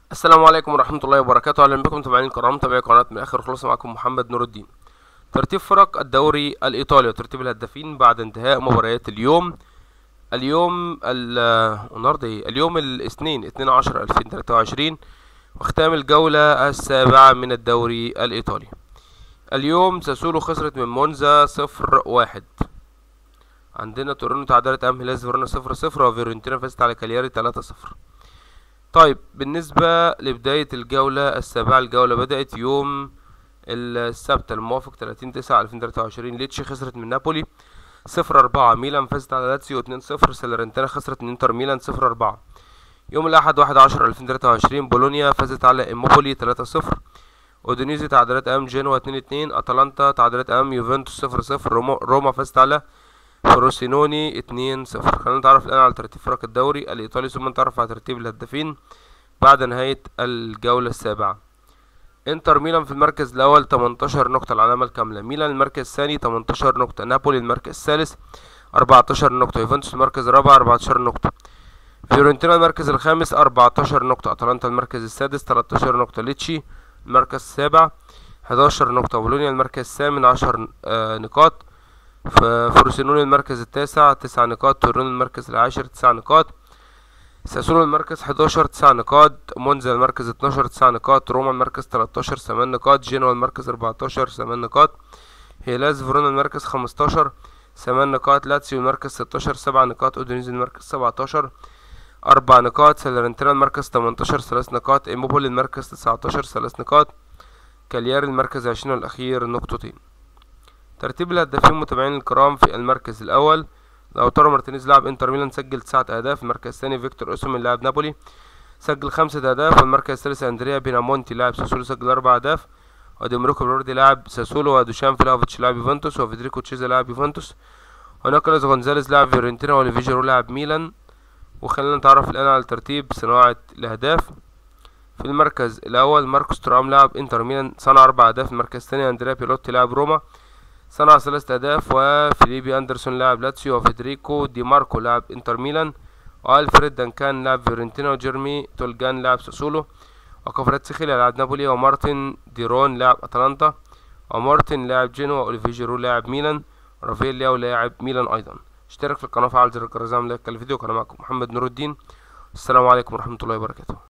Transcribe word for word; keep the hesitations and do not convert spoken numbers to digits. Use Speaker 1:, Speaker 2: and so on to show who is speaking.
Speaker 1: السلام عليكم ورحمة الله وبركاته. أهلا بكم متابعين الكرام، متابعي قناة من آخر خلاص. معكم محمد نور الدين. ترتيب فرق الدوري الإيطالي وترتيب الهدافين بعد انتهاء مباريات اليوم. اليوم ال النهارده ايه؟ اليوم الاثنين اتنين عشرة ألفين وتلاتة وعشرين، واختام الجولة السابعة من الدوري الإيطالي. اليوم ساسولو خسرت من مونزا صفر واحد. عندنا تورينو تعادلت أمام هيلاس فيرونا صفر صفر، وفيورنتينا فازت على كالياري تلاتة صفر. طيب، بالنسبة لبداية الجولة السابعة، الجولة بدأت يوم السبت الموافق تلاتين تسعة ألفين وتلاتة وعشرين. ليتشي خسرت من نابولي صفر أربعة، ميلان فازت على لاتسيو اتنين صفر، سالرنتانا خسرت من انتر ميلان صفر أربعة. يوم الأحد واحد عشرة ألفين وتلاتة وعشرين، بولونيا فازت على إيموبولي تلاتة صفر، اودينيزي تعادلت أمام جينوا اتنين اتنين، أتلانتا تعادلت أمام يوفنتوس صفر صفر، روما, روما فازت على فروسينوني اتنين صفر. خلينا نتعرف الآن على ترتيب فرق الدوري الإيطالي، ثم نتعرف على ترتيب الهدافين بعد نهاية الجولة السابعة. انتر ميلان في المركز الأول تمنتاشر نقطة العلامة الكاملة، ميلان المركز الثاني تمنتاشر نقطة، نابولي المركز الثالث أربعتاشر نقطة، يوفنتوس المركز الرابع أربعتاشر نقطة، فيورنتينا المركز الخامس أربعتاشر نقطة، أتلانتا المركز السادس تلاتاشر نقطة، ليتشي المركز السابع حداشر نقطة، بولونيا المركز الثامن عشر آه نقاط، فروسينوني المركز التاسع تسع نقاط، تورينو المركز العاشر تسع نقاط، ساسولو المركز حداشر تسع نقاط، مونزا المركز اتناشر تسع نقاط، روما المركز تلاتاشر ثمان نقاط، جينوا المركز أربعتاشر ثمان نقاط، هيلاس فيرونا المركز خمستاشر ثمان نقاط، لاتسيو المركز ستاشر سبع نقاط، اودينيزي المركز سبعتاشر أربع نقاط، سالرنتينا المركز تمنتاشر ثلاث نقاط، إيموبولي المركز تسعتاشر ثلاث نقاط، كالياري المركز عشرين والأخير نقطتين. ترتيب الهدافين متابعين الكرام، في المركز الأول لوتارو مارتينيز لاعب انتر ميلان سجل تسعة اهداف. المركز الثاني فيكتور اوسيمين لاعب نابولي سجل خمسة اهداف. والمركز الثالث اندريا بينامونتي لاعب ساسولو سجل اربع اهداف، وديمروكو بلوردي لاعب ساسولو، ودوشان فلافيتش لاعب يوفنتوس، وفيدريكو تشيزا لاعب يوفنتوس، ونيكولاس غونزاليز لاعب فيورنتينا، واوليفي جيرو لاعب ميلان. وخلينا نتعرف الان على ترتيب صناعة الاهداف. في المركز الاول ماركوس تورام لاعب انتر ميلان صنع اربع اهداف. المركز الثاني اندريا بيلوتي لاعب روما صنع ثلاثة أهداف، وفيليبي أندرسون لاعب لاتسيو، وفيدريكو دي ماركو لاعب انتر ميلان، والفريد دانكان لاعب فيورنتينا، وجيرمي تولجان لاعب ساسولو، وكفراتسخيليا لاعب نابولي، ومارتن ديرون لاعب أتلانتا، ومارتن لاعب جينوا، وأوليفي جيرو لاعب ميلان، ورافائيل لياو لاعب ميلان أيضا. اشترك في القناة وفعل زر الجرس ليك الفيديو. كان معكم محمد نور الدين، السلام عليكم ورحمة الله وبركاته.